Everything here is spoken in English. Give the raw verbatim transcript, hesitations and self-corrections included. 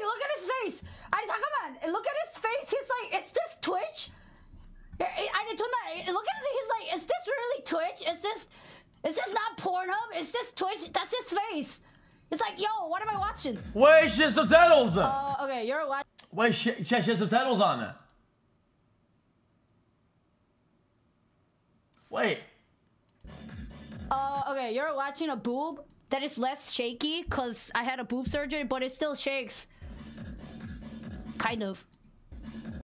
look at his face. 아니 잠깐만. Look at his face. He's like, is this Twitch? 아니 존나. Look at his. He's like, is this really Twitch? Is this? Is this not Pornhub? Is this Twitch? That's his face. It's like, yo, what am I watching? Wait, she has subtitles. Uh, okay, you're watching. Wait, she, she has subtitles on it. Wait. Uh, okay, you're watching a boob that is less shaky because I had a boob surgery, but it still shakes. Kind of.